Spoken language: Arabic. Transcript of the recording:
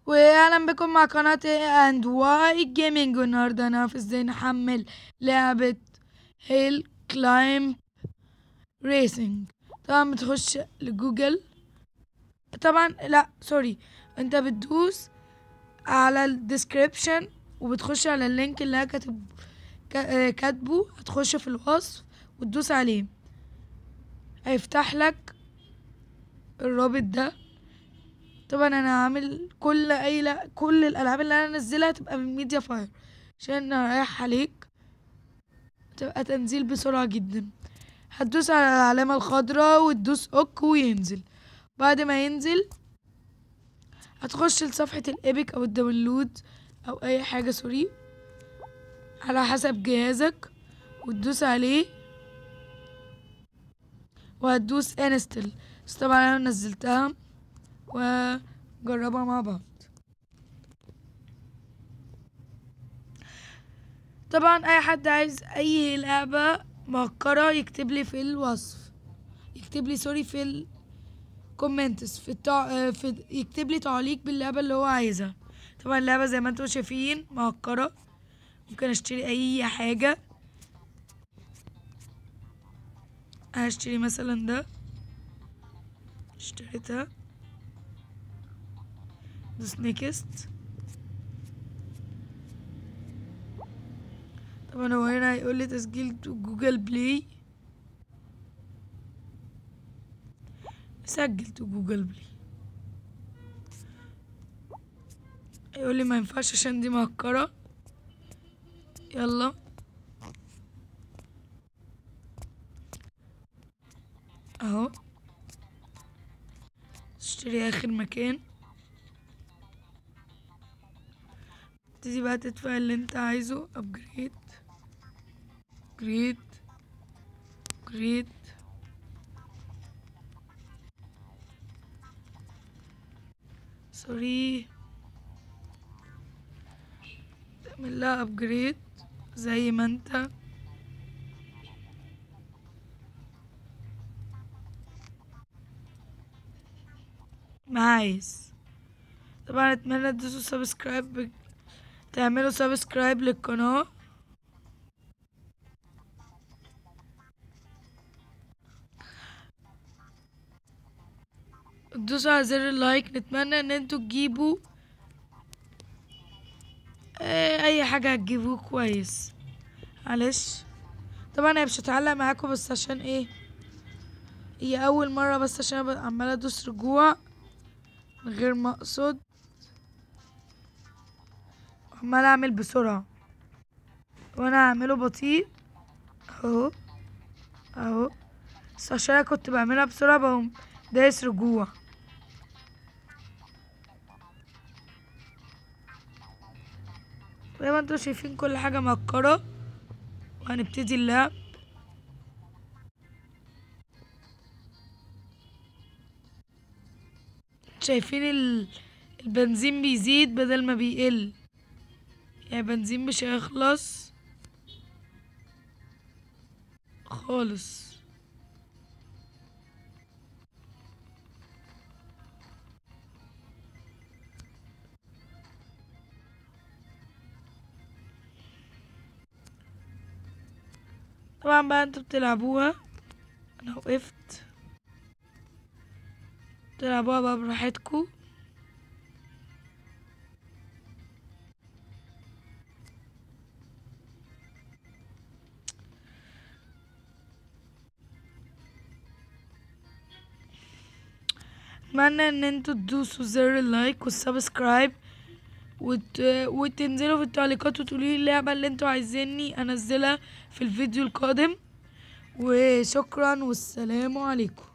واهلا بكم مع قناة اند واي جيمنج. والنهارده هنعرف ازاي نحمل لعبة هيل كلايم ريسنج. طبعا بتخش لجوجل، طبعا لا سوري، انت بتدوس على الديسكريبشن وبتخش على اللينك اللي انا كاتبه، هتخش في الوصف وتدوس عليه، هيفتح لك الرابط ده. طبعا انا هعمل كل الالعاب اللي انا انزلها تبقى من ميديا فاير عشان اريح عليك، تبقى تنزيل بسرعة جدا. هتدوس على العلامة الخضراء وتدوس اوك وينزل. بعد ما ينزل هتخش لصفحة الإيبك او الداونلود او اي حاجة سوري على حسب جهازك، وتدوس عليه وهتدوس انستل. بس طبعا انا نزلتها وجربها مع بعض. طبعا اي حد عايز اي لعبة مهكرة يكتب لي في الوصف، يكتب لي سوري في الكومنتس يكتب لي تعليق باللعبة اللي هو عايزها. طبعا اللعبة زي ما انتم شايفين مهكرة، ممكن اشتري اي حاجة. هشتري مثلا ده، اشتريتها. دوس نيكست. طبعا هو هنا هيقول لي تسجيل جوجل بلاي، سجلت جوجل بلاي. يقول لي ما ينفعش عشان دي مهكرة. يلا اهو، اشتري اخر مكان. تبتدي بقى تدفع اللي انت عايزه. ابجريد جريد جريد سوري، تعمل لها ابجريد زي ما انت ما عايز. طبعا اتمنى تدوسوا سبسكرايب، تعملوا سبسكرايب للقناة، تدوسوا على زر اللايك. نتمنى ان انتوا تجيبوا اي حاجة هتجيبوه كويس. معلش طبعا هي مش هتعلق معاكم، بس عشان ايه، هي اول مرة، بس عشان انا عمالة ادوس رجوع من غير ما اقصد، عمالة اعمل بسرعة وانا هعمله بطيء اهو اهو، بس عشان انا كنت بعملها بسرعة بقوم دايس رجوع. زي ما انتوا شايفين كل حاجة مهكرة، وهنبتدي اللعب. شايفين البنزين بيزيد بدل ما بيقل، يعني بنزين مش هيخلص خالص. طبعا بقى انتوا بتلعبوها، انا وقفت، تلعبوها بقى براحتكم. اتمنى ان انتوا تدوسوا زر اللايك والسبسكرايب وتنزلوا في التعليقات وتقولوا لي اللعبة اللي انتوا عايزيني انزلها في الفيديو القادم. وشكرا والسلام عليكم.